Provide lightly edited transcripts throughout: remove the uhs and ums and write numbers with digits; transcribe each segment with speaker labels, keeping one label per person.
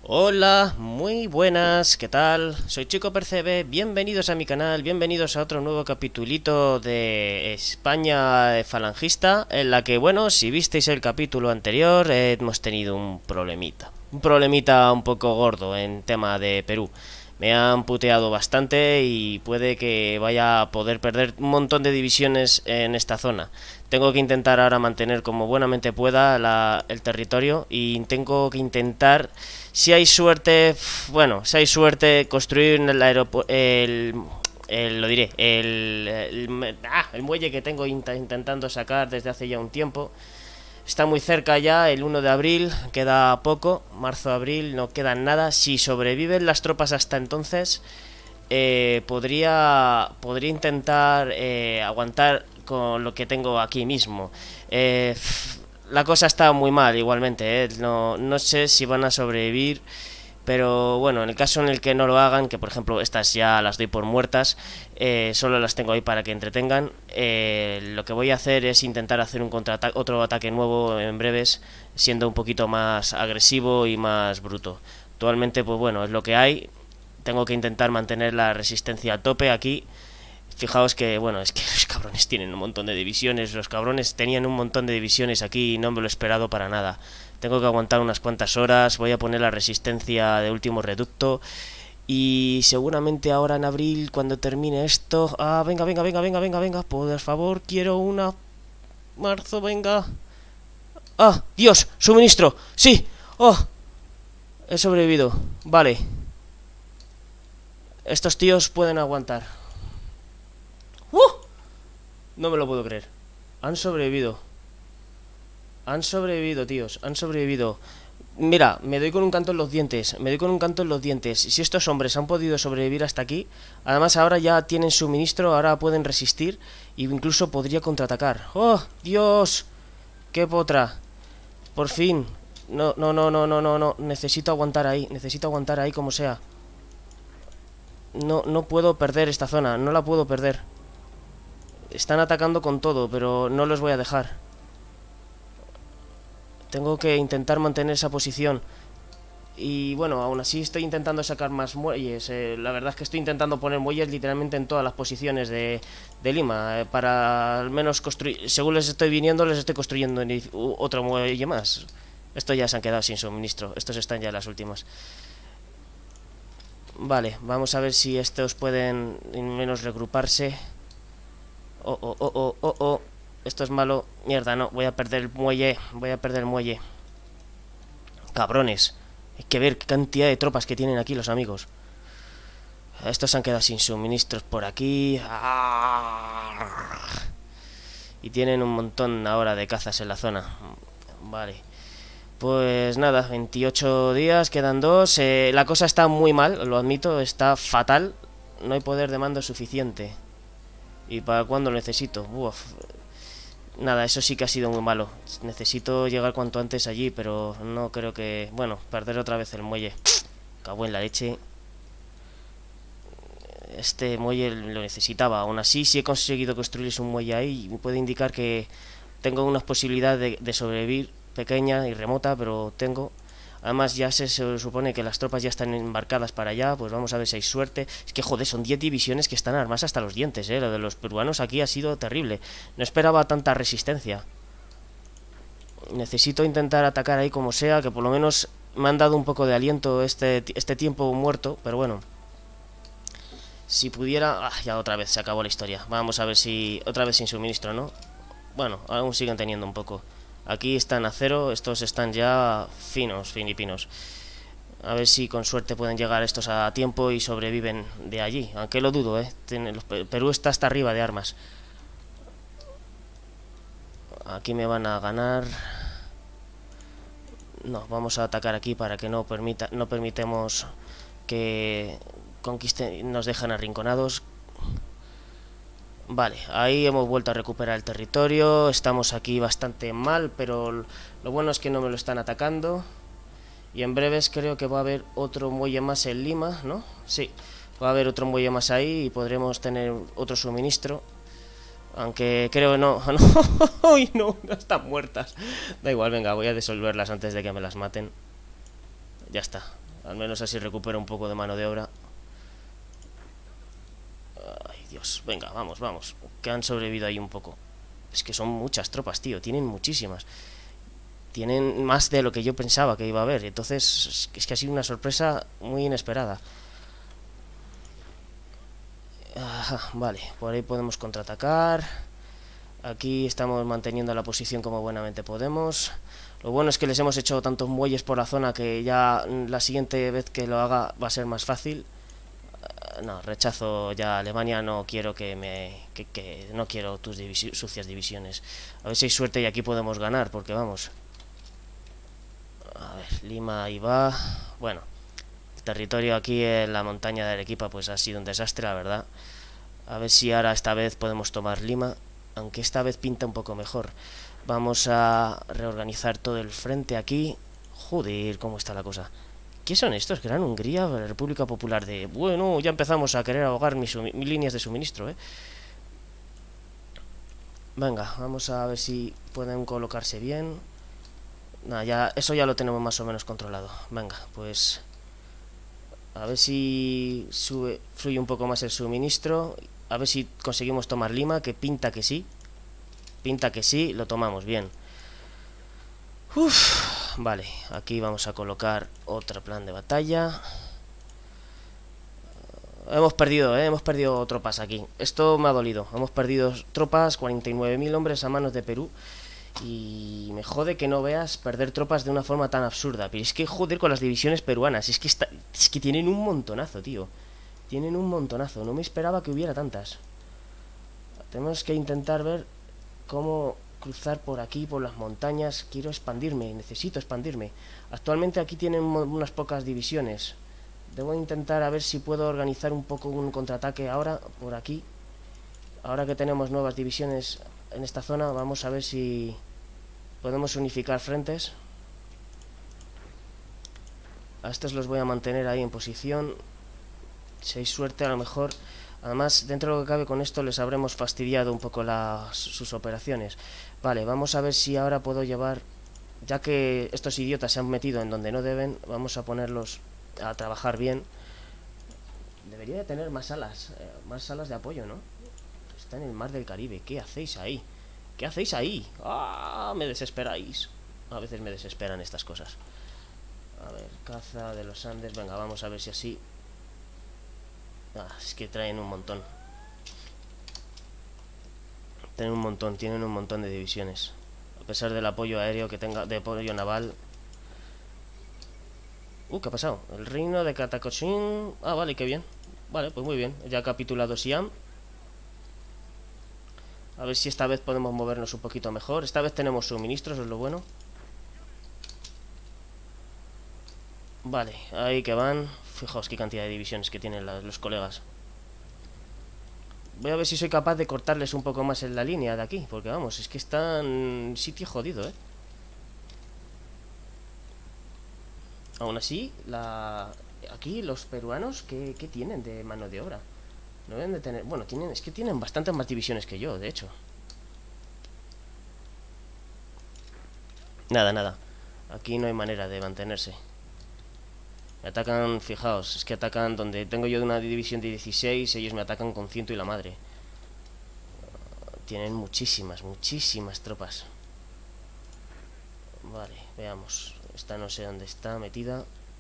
Speaker 1: Hola, muy buenas, ¿qué tal? Soy Chico Percebe, bienvenidos a mi canal, bienvenidos a otro nuevo capitulito de España falangista, en la que, bueno, si visteis el capítulo anterior, hemos tenido un problemita un poco gordo en tema de Perú. Me han puteado bastante y puede que vaya a poder perder un montón de divisiones en esta zona. Tengo que intentar ahora mantener como buenamente pueda el territorio y tengo que intentar, si hay suerte, bueno, si hay suerte, construir el aeropuerto, lo diré, el muelle que tengo intentando sacar desde hace ya un tiempo. Está muy cerca ya, el 1 de abril, queda poco, marzo-abril, no queda nada. Si sobreviven las tropas hasta entonces, podría intentar aguantar con lo que tengo aquí mismo. La cosa está muy mal igualmente, no sé si van a sobrevivir. Pero bueno, en el caso en el que no lo hagan, que por ejemplo estas ya las doy por muertas, solo las tengo ahí para que entretengan. Lo que voy a hacer es intentar hacer otro ataque nuevo en breves, siendo un poquito más agresivo y más bruto. Actualmente, pues bueno, es lo que hay. Tengo que intentar mantener la resistencia a tope aquí. Fijaos que, bueno, es que los cabrones tienen un montón de divisiones. Los cabrones tenían un montón de divisiones aquí y no me lo he esperado para nada. Tengo que aguantar unas cuantas horas. Voy a poner la resistencia de último reducto. Y seguramente ahora en abril, cuando termine esto... Ah, venga, venga, venga, venga, venga, venga. Por favor, quiero una... Marzo, venga. Ah, Dios, suministro. Sí. Oh, he sobrevivido. Vale. Estos tíos pueden aguantar. No me lo puedo creer. Han sobrevivido. Han sobrevivido, tíos. Han sobrevivido. Mira, me doy con un canto en los dientes. Me doy con un canto en los dientes. Si estos hombres han podido sobrevivir hasta aquí, además ahora ya tienen suministro, ahora pueden resistir e incluso podría contraatacar. ¡Oh, Dios! ¡Qué potra! Por fin. No, no, no, no, no, no, no. Necesito aguantar ahí. Necesito aguantar ahí como sea. No, no puedo perder esta zona. No la puedo perder. Están atacando con todo, pero no los voy a dejar. Tengo que intentar mantener esa posición. Y bueno, aún así estoy intentando sacar más muelles. La verdad es que estoy intentando poner muelles literalmente en todas las posiciones de Lima. Para al menos construir... Según les estoy viniendo, les estoy construyendo otro muelle más. Estos ya se han quedado sin suministro. Estos están ya en las últimas. Vale, vamos a ver si estos pueden menos regruparse. Oh, oh, oh, oh, oh, oh. Esto es malo. Mierda, no. Voy a perder el muelle. Voy a perder el muelle. Cabrones. Hay que ver qué cantidad de tropas que tienen aquí los amigos. Estos se han quedado sin suministros por aquí. Y tienen un montón ahora de cazas en la zona. Vale. Pues nada, 28 días, quedan 2. La cosa está muy mal, lo admito. Está fatal. No hay poder de mando suficiente. ¿Y para cuándo lo necesito? Uf. Nada, eso sí que ha sido muy malo. Necesito llegar cuanto antes allí, pero no creo que... Bueno, perder otra vez el muelle. Cago en la leche. Este muelle lo necesitaba. Aún así, si he conseguido construirles un muelle ahí, me puede indicar que tengo una posibilidad de sobrevivir pequeña y remota, pero tengo... Además ya se supone que las tropas ya están embarcadas para allá. Pues vamos a ver si hay suerte. Es que joder, son 10 divisiones que están armadas hasta los dientes, Lo de los peruanos aquí ha sido terrible. No esperaba tanta resistencia. Necesito intentar atacar ahí como sea, que por lo menos me han dado un poco de aliento este tiempo muerto. Pero bueno, si pudiera... ya otra vez se acabó la historia. Vamos a ver si... Otra vez sin suministro, ¿no? Bueno, aún siguen teniendo un poco. Aquí están a cero, estos están ya finos, filipinos. A ver si con suerte pueden llegar estos a tiempo y sobreviven de allí. Aunque lo dudo, Perú está hasta arriba de armas. Aquí me van a ganar. No, vamos a atacar aquí para que no permitamos que conquisten, nos dejan arrinconados. Vale, ahí hemos vuelto a recuperar el territorio. Estamos aquí bastante mal, pero lo bueno es que no me lo están atacando. Y en breves creo que va a haber otro muelle más en Lima, ¿no? Sí, va a haber otro muelle más ahí y podremos tener otro suministro. Aunque creo que no. No, ¡ay, no! Están muertas. Da igual, venga, voy a disolverlas antes de que me las maten. Ya está. Al menos así recupero un poco de mano de obra. Ay, Dios. Venga, vamos, vamos. Que han sobrevivido ahí un poco. Es que son muchas tropas, tío. Tienen muchísimas. Tienen más de lo que yo pensaba que iba a haber. Entonces, es que ha sido una sorpresa muy inesperada. Vale, por ahí podemos contraatacar. Aquí estamos manteniendo la posición como buenamente podemos. Lo bueno es que les hemos hecho tantos muelles por la zona que ya la siguiente vez que lo haga va a ser más fácil. No, rechazo ya a Alemania, no quiero que no quiero tus sucias divisiones. A ver si hay suerte y aquí podemos ganar, porque vamos. A ver, Lima ahí va. Bueno, el territorio aquí en la montaña de Arequipa pues ha sido un desastre, la verdad. A ver si ahora esta vez podemos tomar Lima, aunque esta vez pinta un poco mejor. Vamos a reorganizar todo el frente aquí. Joder, cómo está la cosa. ¿Qué son estos? Gran Hungría, República Popular de... Bueno, ya empezamos a querer ahogar mis líneas de suministro, ¿eh? Venga, vamos a ver si pueden colocarse bien. Nada, ya, eso ya lo tenemos más o menos controlado. Venga, pues... A ver si fluye un poco más el suministro. A ver si conseguimos tomar Lima, que pinta que sí. Pinta que sí, lo tomamos bien. Vale, aquí vamos a colocar otro plan de batalla. Hemos perdido tropas aquí. Esto me ha dolido. Hemos perdido tropas, 49.000 hombres a manos de Perú. Y me jode que no veas perder tropas de una forma tan absurda. Pero es que joder con las divisiones peruanas. Es que tienen un montonazo, tío. Tienen un montonazo. No me esperaba que hubiera tantas. Tenemos que intentar ver cómo cruzar por aquí, por las montañas. Quiero expandirme, necesito expandirme. Actualmente aquí tienen unas pocas divisiones. Debo intentar a ver si puedo organizar un poco un contraataque ahora, por aquí. Ahora que tenemos nuevas divisiones en esta zona, vamos a ver si podemos unificar frentes. A estos los voy a mantener ahí en posición. Si hay suerte, a lo mejor... Además, dentro de lo que cabe con esto les habremos fastidiado un poco sus operaciones. Vale, vamos a ver si ahora puedo llevar... Ya que estos idiotas se han metido en donde no deben, vamos a ponerlos a trabajar bien. Debería de tener más salas de apoyo, ¿no? Está en el mar del Caribe. ¿Qué hacéis ahí? ¿Qué hacéis ahí? ¡Ah! Me desesperáis. A veces me desesperan estas cosas. A ver, caza de los Andes. Venga, vamos a ver si así... es que traen un montón. Tienen un montón de divisiones. A pesar del apoyo aéreo que tenga, de apoyo naval. ¿Qué ha pasado? El reino de Catacochín. Vale, qué bien. Vale, pues muy bien. Ya ha capitulado Siam. A ver si esta vez podemos movernos un poquito mejor. Esta vez tenemos suministros, es lo bueno. Vale, ahí que van. Fijaos qué cantidad de divisiones que tienen los colegas. Voy a ver si soy capaz de cortarles un poco más en la línea de aquí. Porque vamos, es que están en sitio jodido, ¿eh? Aún así, aquí los peruanos, ¿qué tienen de mano de obra? No deben de tener... Bueno, es que tienen bastantes más divisiones que yo, de hecho. Nada. Aquí no hay manera de mantenerse. Me atacan, fijaos, es que atacan donde tengo yo una división de 16, ellos me atacan con 100 y la madre. Tienen muchísimas tropas. Vale, veamos. Esta no sé dónde está metida.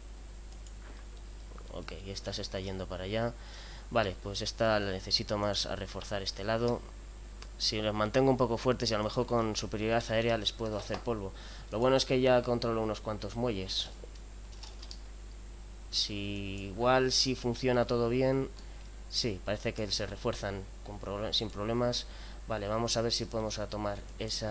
Speaker 1: Ok, esta se está yendo para allá. Vale, pues esta la necesito más a reforzar este lado. Si los mantengo un poco fuertes y a lo mejor con superioridad aérea les puedo hacer polvo. Lo bueno es que ya controlo unos cuantos muelles. Si funciona todo bien. Sí, parece que se refuerzan sin problemas. Vale, vamos a ver si podemos tomar ese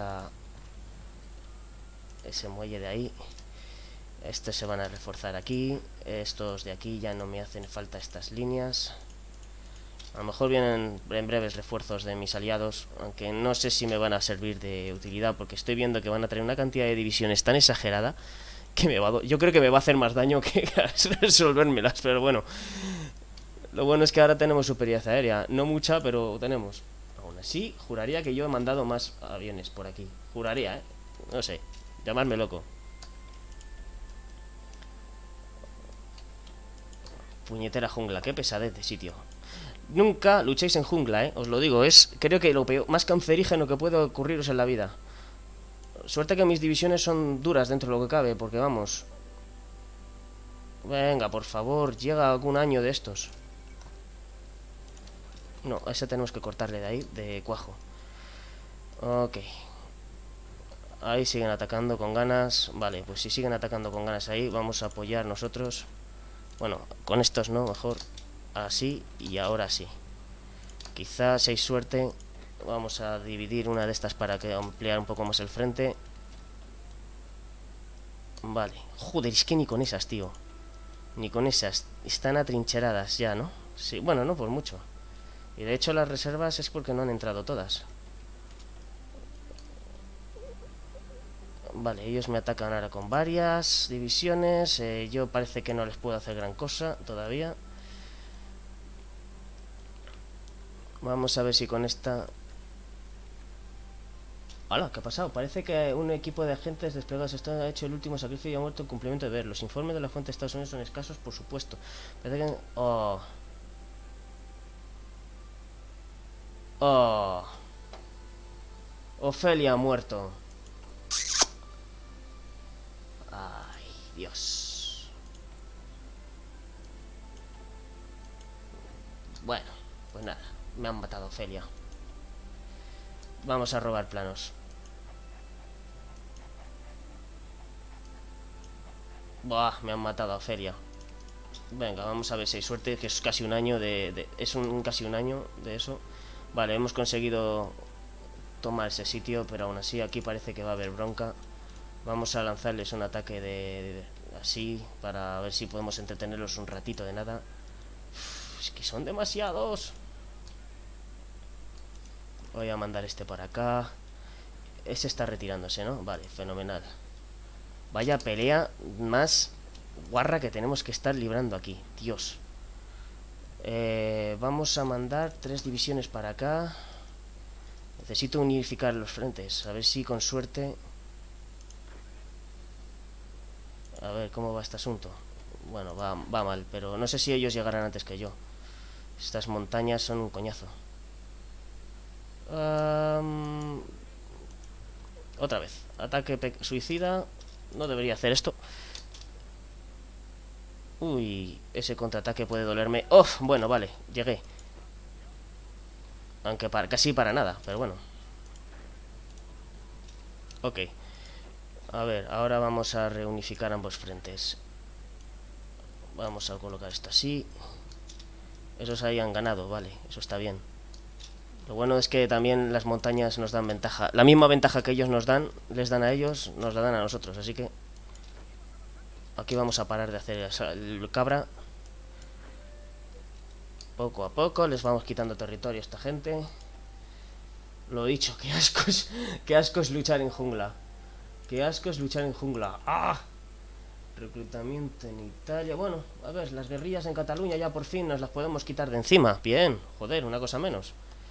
Speaker 1: muelle de ahí. Estos se van a reforzar aquí. Estos de aquí ya no me hacen falta estas líneas. A lo mejor vienen en breves refuerzos de mis aliados, aunque no sé si me van a servir de utilidad, porque estoy viendo que van a traer una cantidad de divisiones tan exagerada que yo creo que me va a hacer más daño que resolvérmelas, pero bueno. Lo bueno es que ahora tenemos superioridad aérea. No mucha, pero tenemos. Aún así, juraría que yo he mandado más aviones por aquí. Juraría, ¿eh? No sé, llamadme loco. Puñetera jungla, qué pesadez de sitio. Nunca luchéis en jungla, os lo digo. Es, creo que lo peor, más cancerígeno que puede ocurriros en la vida. Suerte que mis divisiones son duras dentro de lo que cabe, porque vamos. Venga, por favor, llega algún año de estos. No, a ese tenemos que cortarle de ahí, de cuajo. Ok. Ahí siguen atacando con ganas. Vale, pues si siguen atacando con ganas ahí, vamos a apoyar nosotros. Bueno, con estos no, mejor. Así y ahora sí. Quizás si hay suerte, vamos a dividir una de estas para que ampliar un poco más el frente. Vale. Joder, es que ni con esas, tío. Ni con esas. Están atrincheradas ya, ¿no? Sí, bueno, no por mucho. Y de hecho las reservas es porque no han entrado todas. Vale, ellos me atacan ahora con varias divisiones. Yo parece que no les puedo hacer gran cosa todavía. Vamos a ver si con esta... ¡Hala! ¿Qué ha pasado? Parece que un equipo de agentes desplegados ha hecho el último sacrificio y ha muerto en cumplimiento de deber. Los informes de la fuente de Estados Unidos son escasos, por supuesto. Parece que... ¡Oh! ¡Oh! Ofelia ha muerto. ¡Ay, Dios! Bueno, pues nada. Me han matado a Ofelia. Vamos a robar planos. Buah, me han matado a Ofelia. Venga, vamos a ver si hay suerte, que es casi un año casi un año de eso. Vale, hemos conseguido tomar ese sitio, pero aún así aquí parece que va a haber bronca. Vamos a lanzarles un ataque así, para ver si podemos entretenerlos un ratito de nada. Uf, es que son demasiados. Voy a mandar este para acá. Ese está retirándose, ¿no? Vale, fenomenal. Vaya pelea más guarra que tenemos que estar librando aquí. Dios. Vamos a mandar 3 divisiones para acá. Necesito unificar los frentes. A ver si con suerte... A ver cómo va este asunto. Bueno, va mal, pero no sé si ellos llegarán antes que yo. Estas montañas son un coñazo. Otra vez. Ataque suicida. No debería hacer esto. Uy, ese contraataque puede dolerme. ¡Oh! Bueno, vale, llegué. Aunque casi para nada, pero bueno. Ok. A ver, ahora vamos a reunificar ambos frentes. Vamos a colocar esto así. Esos ahí han ganado, vale, eso está bien. Lo bueno es que también las montañas nos dan ventaja. La misma ventaja que ellos nos dan, les dan a ellos, nos la dan a nosotros. Así que aquí vamos a parar de hacer el cabra. Poco a poco les vamos quitando territorio a esta gente. Lo dicho, qué asco es luchar en jungla. Qué asco es luchar en jungla. ¡Ah! Reclutamiento en Italia. Bueno, a ver, las guerrillas en Cataluña ya por fin nos las podemos quitar de encima. Bien, joder, una cosa menos.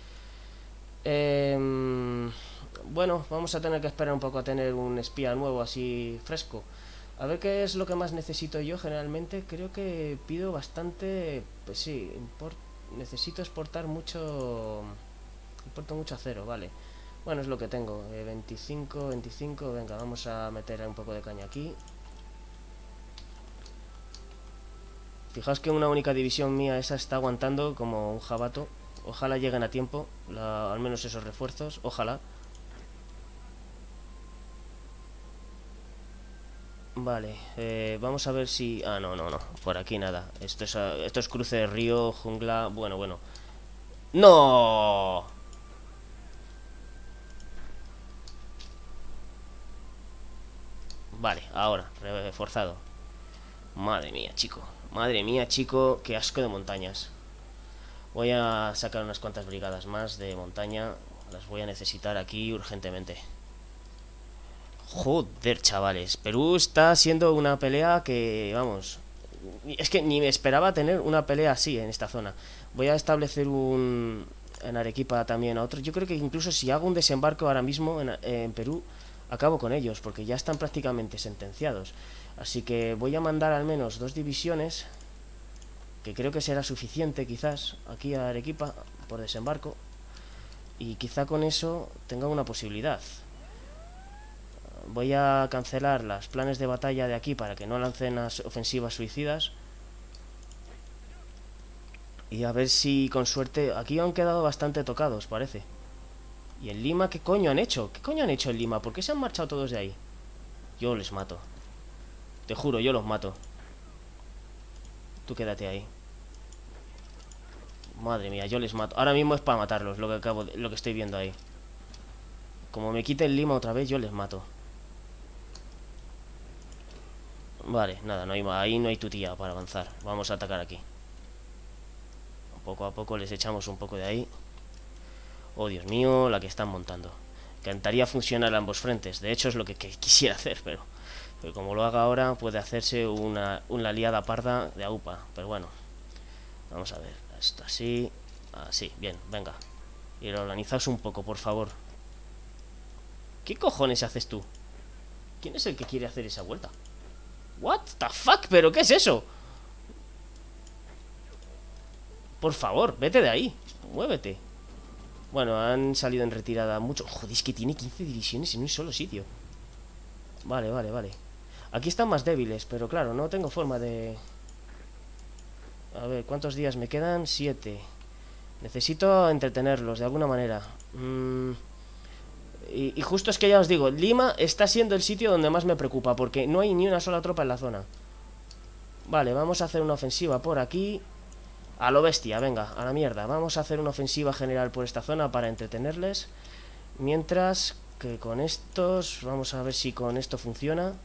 Speaker 1: Bueno, vamos a tener que esperar un poco a tener un espía nuevo así fresco. A ver qué es lo que más necesito yo generalmente. Creo que pido bastante... Pues sí, necesito exportar mucho... Importo mucho acero, vale. Bueno, es lo que tengo. 25, 25. Venga, vamos a meter un poco de caña aquí. Fijaos que una única división mía esa está aguantando como un jabato. Ojalá lleguen a tiempo, al menos esos refuerzos. Ojalá. Vale, vamos a ver si... Ah, no, por aquí nada. Esto es cruce de río, jungla... Bueno. ¡No! Vale, ahora, reforzado. Madre mía, chico. Madre mía, chico, qué asco de montañas. Voy a sacar unas cuantas brigadas más de montaña. Las voy a necesitar aquí urgentemente. Joder, chavales. Perú está siendo una pelea que, vamos... Es que ni me esperaba tener una pelea así en esta zona. Voy a establecer en Arequipa también a otro. Yo creo que incluso si hago un desembarco ahora mismo en Perú, acabo con ellos, porque ya están prácticamente sentenciados. Así que voy a mandar al menos 2 divisiones. que creo que será suficiente quizás aquí a Arequipa por desembarco, y quizá con eso tenga una posibilidad. Voy a cancelar los planes de batalla de aquí para que no lancen las ofensivas suicidas. Y a ver si con suerte... Aquí han quedado bastante tocados, parece. ¿Y en Lima qué coño han hecho? ¿Qué coño han hecho en Lima? ¿Por qué se han marchado todos de ahí? Yo les mato. Te juro, yo los mato. Tú quédate ahí. Madre mía, yo les mato. Ahora mismo es para matarlos, lo que estoy viendo ahí. Como me quiten Lima otra vez, yo les mato. Vale, nada, ahí no hay tutía para avanzar. Vamos a atacar aquí. Poco a poco les echamos un poco de ahí. Oh, Dios mío, la que están montando. Encantaría funcionar a ambos frentes. De hecho, es lo que quisiera hacer, pero como lo haga ahora, puede hacerse una liada parda de AUPA. Pero bueno, vamos a ver. Esto así. Así, bien, venga. Y organizaos un poco, por favor. ¿Qué cojones haces tú? ¿Quién es el que quiere hacer esa vuelta? What the fuck, ¿pero qué es eso? Por favor, vete de ahí. Muévete. Bueno, han salido en retirada mucho. Joder, es que tiene 15 divisiones en un solo sitio. Vale, vale, vale. Aquí están más débiles, pero claro, no tengo forma de... A ver, ¿cuántos días me quedan? 7. Necesito entretenerlos de alguna manera. Y justo es que ya os digo, Lima está siendo el sitio donde más me preocupa, porque no hay ni una sola tropa en la zona. Vale, vamos a hacer una ofensiva por aquí. A lo bestia, venga, a la mierda. Vamos a hacer una ofensiva general por esta zona para entretenerles. Mientras que con estos... Vamos a ver si con esto funciona.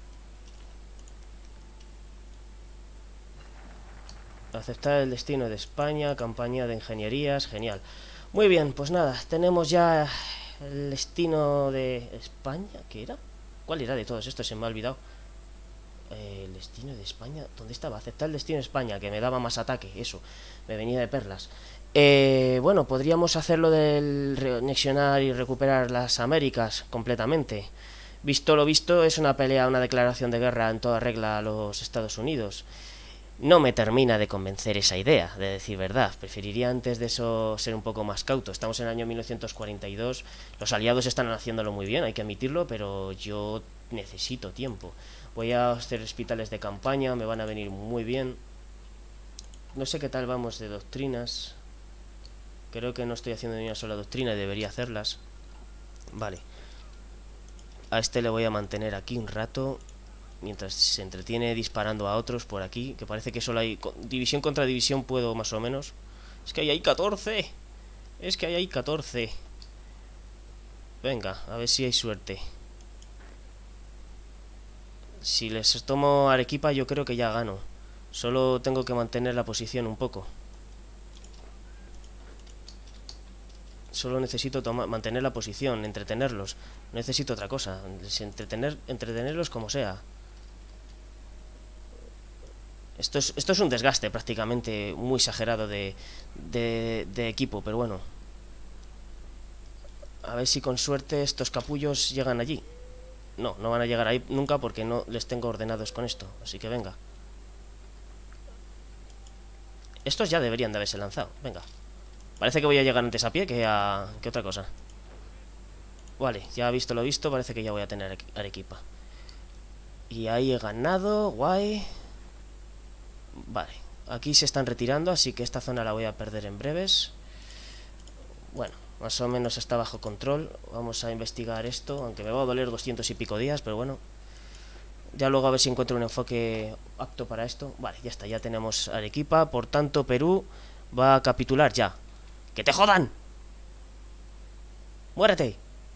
Speaker 1: Aceptar el destino de España. Campaña de ingenierías, genial. Muy bien, pues nada, tenemos ya el destino de España. ¿Qué era? ¿Cuál era de todos estos? Se me ha olvidado. El destino de España, ¿dónde estaba? Aceptar el destino de España, que me daba más ataque, eso, me venía de perlas. Bueno, podríamos hacerlo del reanexionar y recuperar las Américas completamente. Visto lo visto, es una pelea, una declaración de guerra en toda regla a los Estados Unidos. No me termina de convencer esa idea, de decir verdad. Preferiría antes de eso ser un poco más cauto. Estamos en el año 1942, los aliados están haciéndolo muy bien, hay que admitirlo, pero yo necesito tiempo. Voy a hacer hospitales de campaña, me van a venir muy bien. No sé qué tal vamos de doctrinas. Creo que no estoy haciendo ni una sola doctrina y debería hacerlas. Vale. A este le voy a mantener aquí un rato, mientras se entretiene disparando a otros por aquí, que parece que solo hay... División contra división puedo más o menos. Es que ahí hay 14. Es que ahí hay 14. Venga, a ver si hay suerte. Si les tomo Arequipa yo creo que ya gano. Solo tengo que mantener la posición un poco. Solo necesito mantener la posición, entretenerlos. No necesito otra cosa. Entretenerlos como sea. Esto es un desgaste prácticamente muy exagerado de equipo, pero bueno. A ver si con suerte estos capullos llegan allí. No, no van a llegar ahí nunca porque no les tengo ordenados con esto. Así que venga. Estos ya deberían de haberse lanzado. Venga. Parece que voy a llegar antes a pie que otra cosa. Vale, ya visto lo visto, parece que ya voy a tener Arequipa. Y ahí he ganado, guay. Vale, aquí se están retirando, así que esta zona la voy a perder en breves. Bueno, más o menos está bajo control. Vamos a investigar esto, aunque me va a doler 200 y pico días, pero bueno. Ya luego a ver si encuentro un enfoque apto para esto. Vale, ya está, ya tenemos Arequipa. Por tanto, Perú va a capitular ya. ¡Que te jodan! ¡Muérete!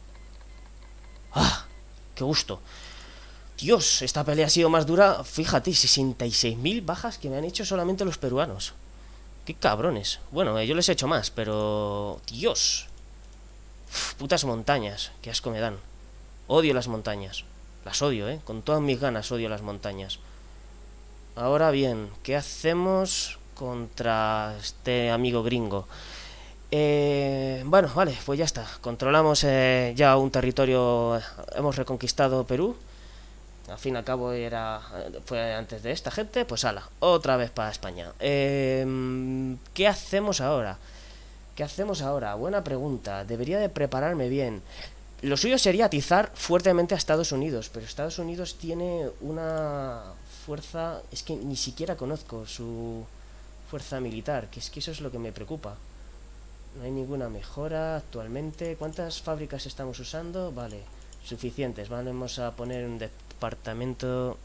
Speaker 1: ¡Ah! ¡Qué gusto! Dios, esta pelea ha sido más dura. Fíjate, 66.000 bajas que me han hecho solamente los peruanos. ¡Qué cabrones! Bueno, yo les he hecho más, pero... ¡Dios! Uf, putas montañas, qué asco me dan. Odio las montañas. Las odio, con todas mis ganas odio las montañas. Ahora bien, ¿qué hacemos contra este amigo gringo? Bueno, vale, pues ya está. Controlamos ya un territorio. Hemos reconquistado Perú. Al fin y al cabo fue antes de esta gente, pues ala, otra vez para España. ¿Qué hacemos ahora? ¿Qué hacemos ahora? Buena pregunta. Debería de prepararme bien. Lo suyo sería atizar fuertemente a Estados Unidos, pero Estados Unidos tiene una fuerza... Es que ni siquiera conozco su fuerza militar, que es que eso es lo que me preocupa. No hay ninguna mejora actualmente. ¿Cuántas fábricas estamos usando? Vale, suficientes. Vamos a poner un departamento...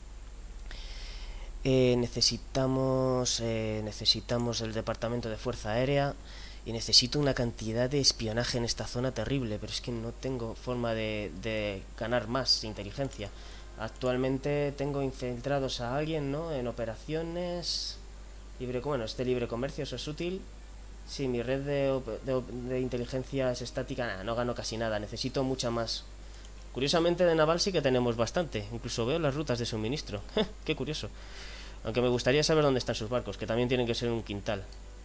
Speaker 1: necesitamos el departamento de fuerza aérea. Y necesito una cantidad de espionaje en esta zona terrible, pero es que no tengo forma de ganar más inteligencia. Actualmente tengo infiltrados a alguien, ¿no? En operaciones... Bueno, este libre comercio, eso es útil. Sí, mi red de inteligencia es estática. Nah, no gano casi nada, necesito mucha más. Curiosamente de naval sí que tenemos bastante. Incluso veo las rutas de suministro. Qué curioso. Aunque me gustaría saber dónde están sus barcos, que también tienen que ser un quintal.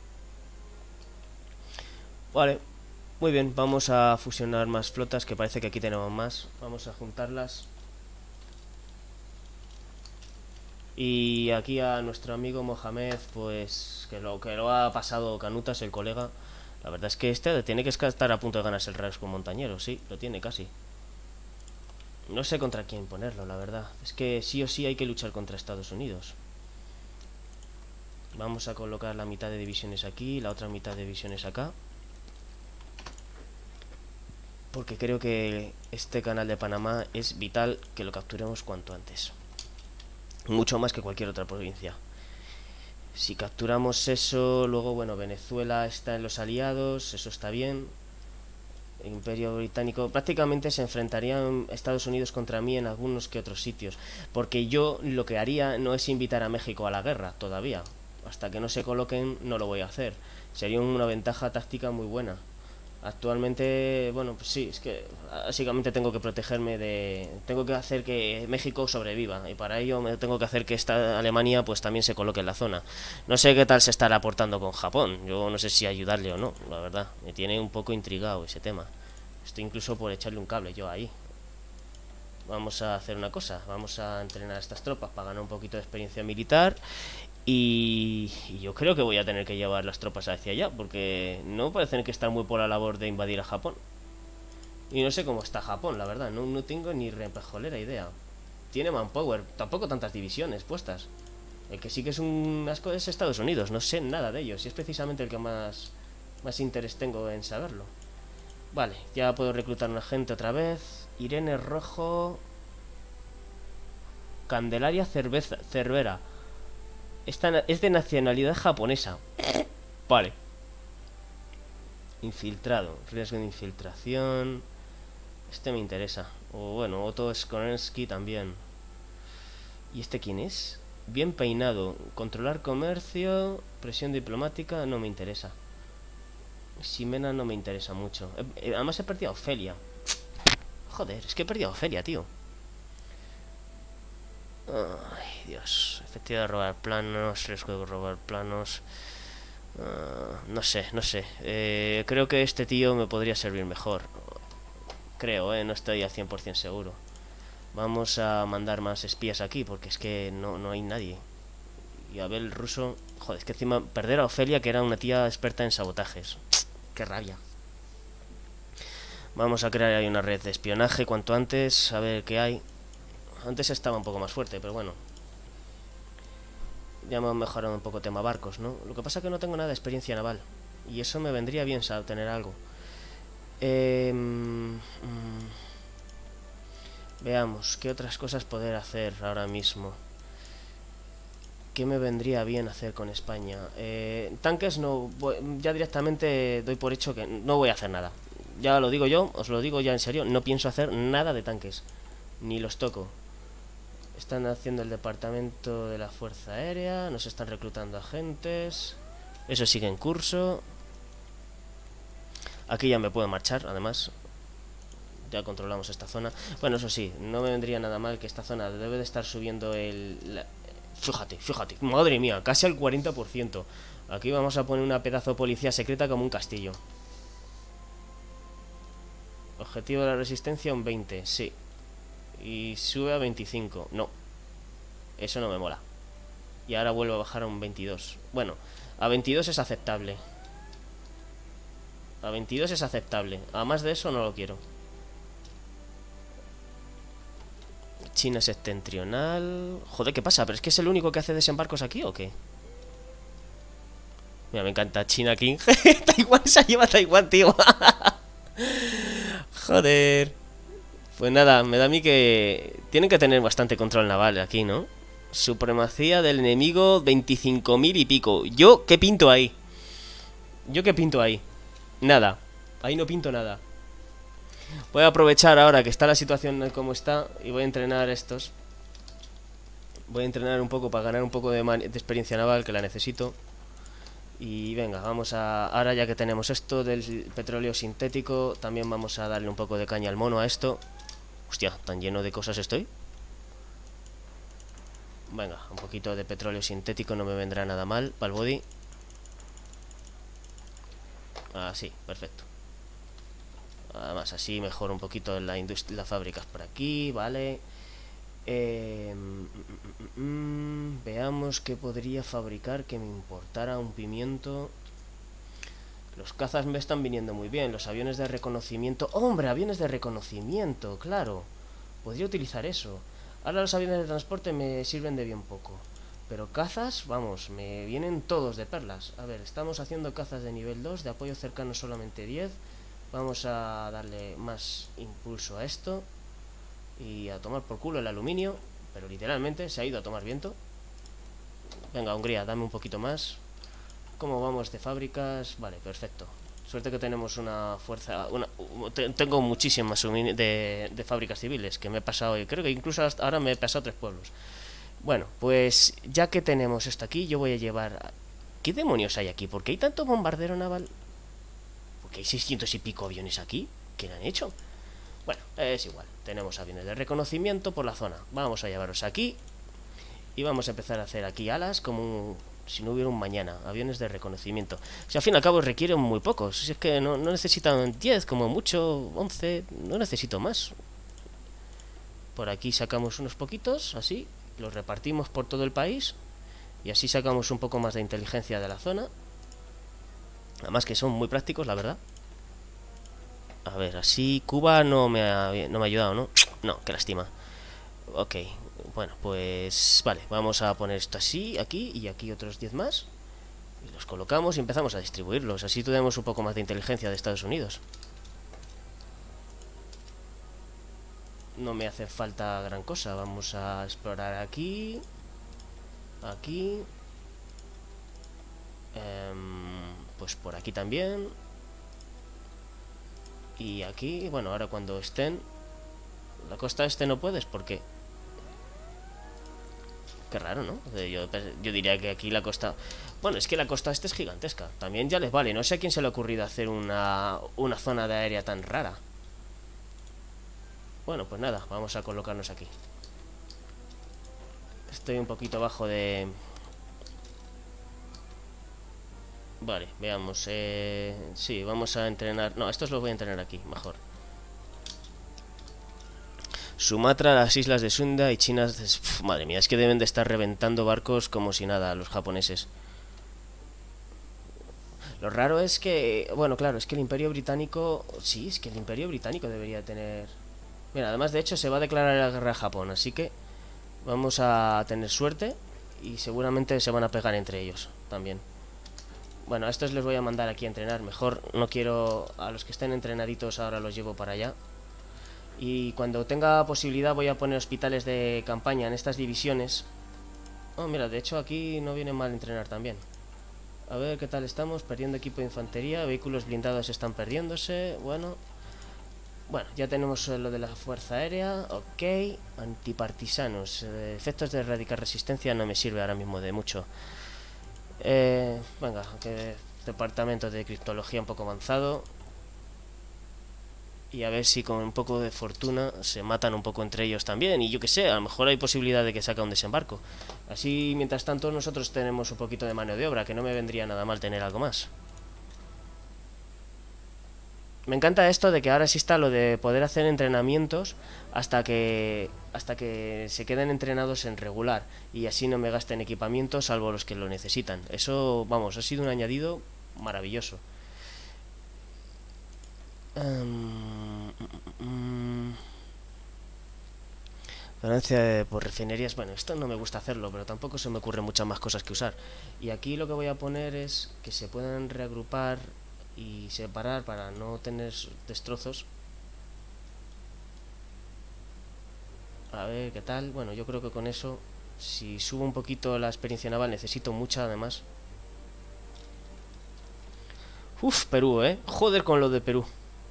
Speaker 1: Vale, muy bien, vamos a fusionar más flotas, que parece que aquí tenemos más. Vamos a juntarlas. Y aquí a nuestro amigo Mohamed, pues que lo ha pasado canutas, el colega. La verdad es que este tiene que estar a punto de ganarse el rasgo montañero, sí, lo tiene casi. No sé contra quién ponerlo, la verdad. Es que sí o sí hay que luchar contra Estados Unidos. Vamos a colocar la mitad de divisiones aquí, la otra mitad de divisiones acá. Porque creo que este canal de Panamá es vital que lo capturemos cuanto antes. Mucho más que cualquier otra provincia. Si capturamos eso, luego, bueno, Venezuela está en los aliados, eso está bien. El Imperio Británico prácticamente se enfrentarían Estados Unidos contra mí en algunos que otros sitios. Porque yo lo que haría no es invitar a México a la guerra, todavía. Hasta que no se coloquen no lo voy a hacer. Sería una ventaja táctica muy buena. Actualmente, bueno, pues sí, es que básicamente tengo que protegerme de... Tengo que hacer que México sobreviva, y para ello me tengo que hacer que esta Alemania pues también se coloque en la zona. No sé qué tal se estará aportando con Japón, yo no sé si ayudarle o no, la verdad. Me tiene un poco intrigado ese tema. Estoy incluso por echarle un cable yo ahí. Vamos a hacer una cosa, vamos a entrenar a estas tropas para ganar un poquito de experiencia militar. Y yo creo que voy a tener que llevar las tropas hacia allá, porque no parecen que están muy por la labor de invadir a Japón. Y no sé cómo está Japón, la verdad, no tengo ni repejolera idea. Tiene manpower, tampoco tantas divisiones puestas. El que sí que es un asco es Estados Unidos, no sé nada de ellos, y es precisamente el que más interés tengo en saberlo. Vale, ya puedo reclutar una gente otra vez. Irene Rojo... Candelaria Cervera. Esta es de nacionalidad japonesa. Vale. Infiltrado. Riesgo de infiltración. Este me interesa. O bueno, Otto Skorensky también. ¿Y este quién es? Bien peinado. Controlar comercio. Presión diplomática. No me interesa. Ximena no me interesa mucho. Además he perdido a Ofelia. Joder, es que he perdido a Ofelia, tío. Ay, Dios. Efectividad de robar planos, riesgo de robar planos. No sé. Creo que este tío me podría servir mejor. Creo, no estoy al 100% seguro. Vamos a mandar más espías aquí, porque es que no hay nadie. Y a ver el ruso... Joder, es que encima perder a Ofelia, que era una tía experta en sabotajes. Qué rabia. Vamos a crear ahí una red de espionaje cuanto antes, a ver qué hay. Antes estaba un poco más fuerte, pero bueno. Ya hemos mejorado un poco tema barcos, ¿no? Lo que pasa es que no tengo nada de experiencia naval. Y eso me vendría bien tener algo. Veamos, ¿qué otras cosas poder hacer ahora mismo? ¿Qué me vendría bien hacer con España? Tanques no... Ya directamente doy por hecho que no voy a hacer nada. Ya lo digo yo, os lo digo ya en serio. No pienso hacer nada de tanques. Ni los toco. Están haciendo el departamento de la Fuerza Aérea. Nos están reclutando agentes. Eso sigue en curso. Aquí ya me puedo marchar, además. Ya controlamos esta zona. Bueno, eso sí, no me vendría nada mal que esta zona debe de estar subiendo Fíjate, madre mía, casi al 40%. Aquí vamos a poner una pedazo de policía secreta como un castillo. Objetivo de la resistencia un 20, sí. y sube a 25. No, eso no me mola. Y ahora vuelvo a bajar a un 22. Bueno, a 22 es aceptable. A 22 es aceptable. A más de eso no lo quiero. China septentrional. Joder, ¿qué pasa? ¿Pero es que es el único que hace desembarcos aquí o qué? Mira, me encanta China King. Taiwán se lleva a Taiwán, tío. Joder. Pues nada, me da a mí que tienen que tener bastante control naval aquí, ¿no? Supremacía del enemigo 25.000 y pico. ¿Yo qué pinto ahí? ¿Yo qué pinto ahí? Nada. Ahí no pinto nada. Voy a aprovechar ahora que está la situación como está y voy a entrenar estos. Voy a entrenar un poco para ganar un poco de experiencia naval, que la necesito. Y venga, vamos a... Ahora ya que tenemos esto del petróleo sintético, también vamos a darle un poco de caña al mono a esto. Hostia, tan lleno de cosas estoy. Venga, un poquito de petróleo sintético no me vendrá nada mal para el body. Así, perfecto. Además, así mejor un poquito la industria, las fábricas por aquí, vale. Veamos qué podría fabricar que me importara un pimiento. Los cazas me están viniendo muy bien. Los aviones de reconocimiento. ¡Hombre! Aviones de reconocimiento, claro. Podría utilizar eso. Ahora los aviones de transporte me sirven de bien poco. Pero cazas, vamos, me vienen todos de perlas. A ver, estamos haciendo cazas de nivel 2, de apoyo cercano solamente 10. Vamos a darle más impulso a esto. Y a tomar por culo el aluminio. Pero literalmente se ha ido a tomar viento. Venga, Hungría, dame un poquito más. ¿Cómo vamos de fábricas? Vale, perfecto. Suerte que tenemos una fuerza... tengo muchísimas de fábricas civiles que me he pasado. Y creo que incluso hasta ahora me he pasado 3 pueblos. Bueno, pues ya que tenemos esto aquí, yo voy a llevar... ¿Qué demonios hay aquí? ¿Por qué hay tanto bombardero naval? ¿Por qué hay 600 y pico aviones aquí? ¿Qué le han hecho? Bueno, es igual. Tenemos aviones de reconocimiento por la zona. Vamos a llevarlos aquí. Y vamos a empezar a hacer aquí alas como si no hubiera un mañana. Aviones de reconocimiento. Si al fin y al cabo requieren muy pocos. Si es que no necesitan 10, como mucho, 11. No necesito más. Por aquí sacamos unos poquitos, así. Los repartimos por todo el país. Y así sacamos un poco más de inteligencia de la zona. Además que son muy prácticos, la verdad. A ver, así Cuba no me ha ayudado, ¿no? No, qué lástima. Ok, bueno, pues vale, vamos a poner esto así, aquí y aquí otros 10 más. Y los colocamos y empezamos a distribuirlos. Así tenemos un poco más de inteligencia de Estados Unidos. No me hace falta gran cosa. Vamos a explorar aquí. Aquí. Pues por aquí también. Y aquí, bueno, ahora cuando estén... La costa este no puedes, ¿por qué? Qué raro, ¿no? Yo diría que aquí la costa... Bueno, es que la costa este es gigantesca. También ya les vale. No sé a quién se le ha ocurrido hacer una zona de aérea tan rara. Bueno, pues nada, vamos a colocarnos aquí. Estoy un poquito bajo de... Vale, veamos. Sí, vamos a entrenar... No, estos los voy a entrenar aquí, mejor. Sumatra, las islas de Sunda y China... madre mía, es que deben de estar reventando barcos como si nada los japoneses. Lo raro es que... Bueno, claro, es que el Imperio Británico... Sí, es que el Imperio Británico debería tener... Mira, además de hecho se va a declarar la guerra a Japón, así que... Vamos a tener suerte y seguramente se van a pegar entre ellos también. Bueno, a estos les voy a mandar aquí a entrenar. Mejor no quiero... A los que estén entrenaditos ahora los llevo para allá. Y cuando tenga posibilidad voy a poner hospitales de campaña en estas divisiones. Oh, mira, de hecho aquí no viene mal entrenar también. A ver qué tal estamos. Perdiendo equipo de infantería. Vehículos blindados están perdiéndose. Bueno, ya tenemos lo de la fuerza aérea. Ok. Antipartisanos. Efectos de erradicar resistencia no me sirve ahora mismo de mucho. Venga, que departamento de criptología un poco avanzado. Y a ver si con un poco de fortuna se matan un poco entre ellos también. Y yo que sé, a lo mejor hay posibilidad de que saque un desembarco. Así, mientras tanto, nosotros tenemos un poquito de mano de obra, que no me vendría nada mal tener algo más. Me encanta esto de que ahora exista lo de poder hacer entrenamientos hasta que se queden entrenados en regular y así no me gasten equipamiento salvo los que lo necesitan. Eso, vamos, ha sido un añadido maravilloso. Ganancia por refinerías. Bueno, esto no me gusta hacerlo, pero tampoco se me ocurren muchas más cosas que usar. Y aquí lo que voy a poner es que se puedan reagrupar y separar para no tener destrozos. A ver qué tal. Bueno, yo creo que con eso, si subo un poquito la experiencia naval, necesito mucha además. Uf, Perú, joder con lo de Perú.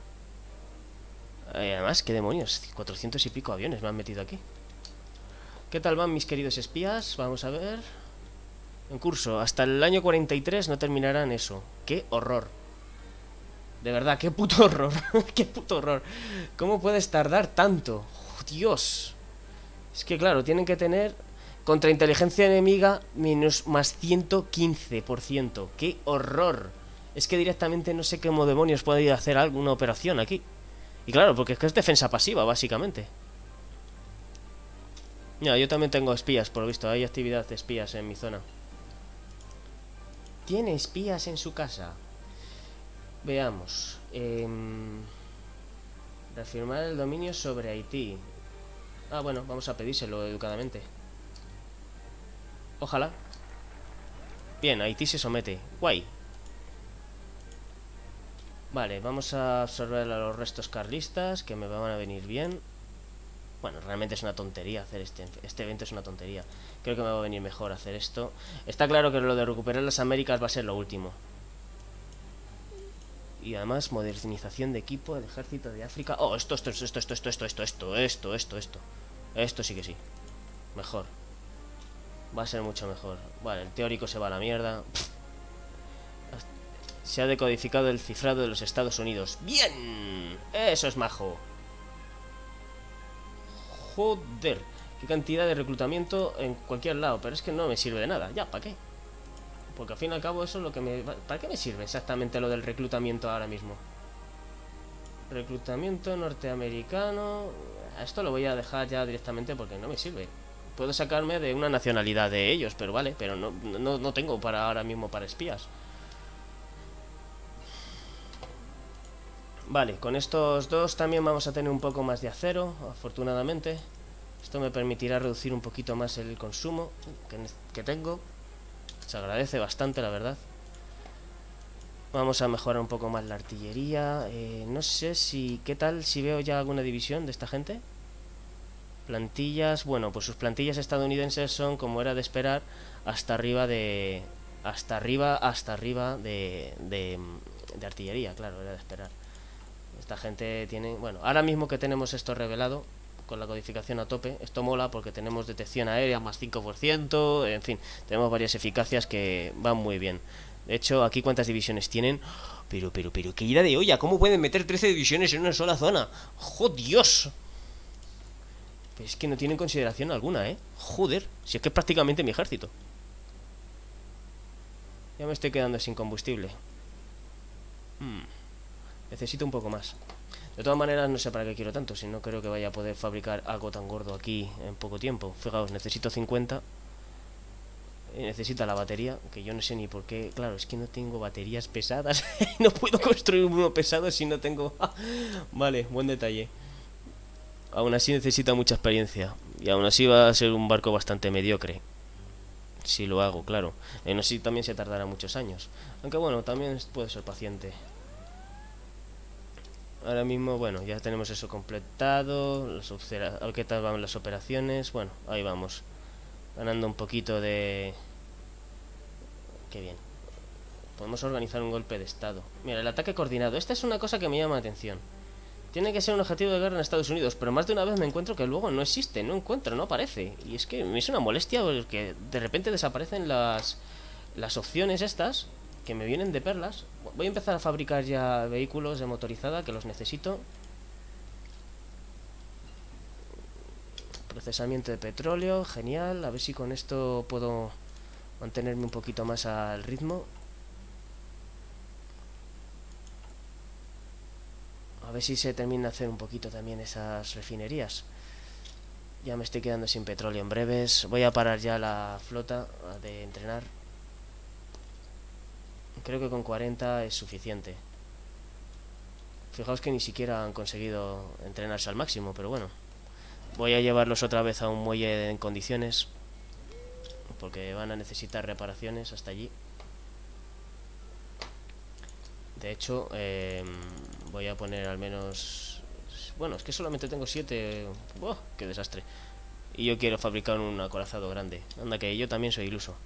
Speaker 1: Además, qué demonios, 400 y pico aviones me han metido aquí. ¿Qué tal van mis queridos espías? Vamos a ver. En curso, hasta el año 43 no terminarán eso. ¡Qué horror! De verdad, qué puto horror. ¡Qué puto horror! ¿Cómo puedes tardar tanto? ¡Oh, Dios! Es que claro, tienen que tener contra inteligencia enemiga más 115%. ¡Qué horror! Es que directamente no sé cómo demonios puede hacer alguna operación aquí. Y claro, porque es que es defensa pasiva, básicamente. Ya, yo también tengo espías, por lo visto. Hay actividad de espías en mi zona. ¿Tiene espías en su casa? Veamos. Reafirmar el dominio sobre Haití. Ah, bueno, vamos a pedírselo educadamente. Ojalá. Bien, Haití se somete. Guay. Vale, vamos a absorber a los restos carlistas, que me van a venir bien. Bueno, realmente es una tontería hacer este evento, es una tontería. Creo que me va a venir mejor hacer esto. Está claro que lo de recuperar las Américas va a ser lo último. Y además, modernización de equipo del ejército de África. Oh, esto. Esto sí que sí. Mejor. Va a ser mucho mejor. Vale, el teórico se va a la mierda. Se ha decodificado el cifrado de los Estados Unidos. ¡Bien! Eso es majo. Joder, qué cantidad de reclutamiento en cualquier lado. Pero es que no me sirve de nada. Ya, ¿para qué? Porque al fin y al cabo eso es lo que me... ¿Para qué me sirve exactamente lo del reclutamiento ahora mismo? Reclutamiento norteamericano. Esto lo voy a dejar ya directamente porque no me sirve. Puedo sacarme de una nacionalidad de ellos, pero vale. Pero no tengo para ahora mismo para espías. Vale, con estos dos también vamos a tener un poco más de acero, afortunadamente. Esto me permitirá reducir un poquito más el consumo que tengo. Se agradece bastante, la verdad. Vamos a mejorar un poco más la artillería. No sé si... ¿Qué tal si veo ya alguna división de esta gente? Plantillas... Bueno, pues sus plantillas estadounidenses son, como era de esperar, hasta arriba de... Hasta arriba de artillería, claro, era de esperar. Esta gente tiene... Bueno, ahora mismo que tenemos esto revelado, con la codificación a tope, esto mola porque tenemos detección aérea más 5%, en fin, tenemos varias eficacias que van muy bien. De hecho, aquí cuántas divisiones tienen. Pero, qué ida de olla, ¿cómo pueden meter 13 divisiones en una sola zona? ¡Oh, Dios! Pero es que no tienen consideración alguna, ¿eh? Joder, si es que es prácticamente mi ejército. Ya me estoy quedando sin combustible. Necesito un poco más. De todas maneras, no sé para qué quiero tanto. Si no creo que vaya a poder fabricar algo tan gordo aquí en poco tiempo. Fijaos, necesito 50. Y necesita la batería, que yo no sé ni por qué. Claro, es que no tengo baterías pesadas. No puedo construir uno pesado si no tengo... Vale, buen detalle. Aún así necesita mucha experiencia. Y aún así va a ser un barco bastante mediocre. Si lo hago, claro. Aún así también se tardará muchos años. Aunque bueno, también puede ser paciente. Ahora mismo, bueno, ya tenemos eso completado. ¿Qué tal van las operaciones? Bueno, ahí vamos. Ganando un poquito de... Qué bien. Podemos organizar un golpe de estado. Mira, el ataque coordinado. Esta es una cosa que me llama la atención. Tiene que ser un objetivo de guerra en Estados Unidos, pero más de una vez me encuentro que luego no existe, no encuentro, no aparece. Y es que me es una molestia porque de repente desaparecen las opciones estas que me vienen de perlas. Voy a empezar a fabricar ya vehículos de motorizada que los necesito. Procesamiento de petróleo, genial. A ver si con esto puedo mantenerme un poquito más al ritmo. ver si se termina de hacer un poquito también esas refinerías. Ya me estoy quedando sin petróleo en breves. Voy a parar ya la flota de entrenar. Creo que con 40 es suficiente. Fijaos que ni siquiera han conseguido entrenarse al máximo, pero bueno. Voy a llevarlos otra vez a un muelle en condiciones, porque van a necesitar reparaciones hasta allí. De hecho, voy a poner al menos... Bueno, es que solamente tengo 7. ¡Oh, qué desastre! Y yo quiero fabricar un acorazado grande. Anda que yo también soy iluso.